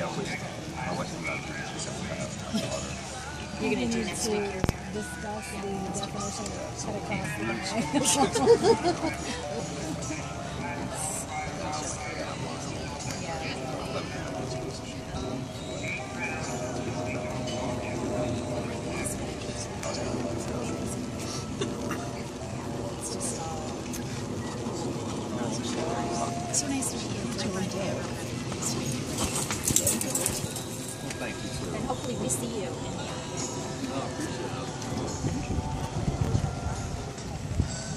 You're going to do next week. Discuss the definition of Pentecostal. So nice to meet you. Thank you, sir. And hopefully we see you in the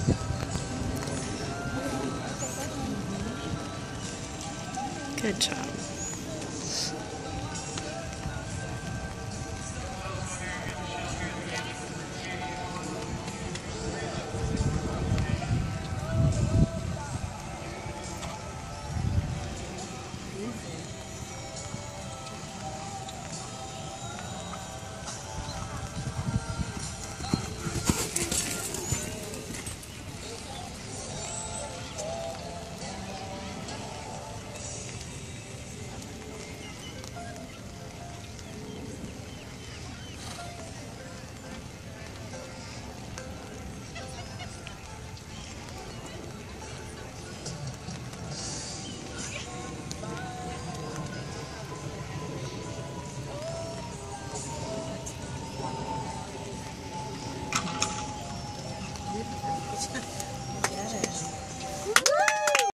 Good job.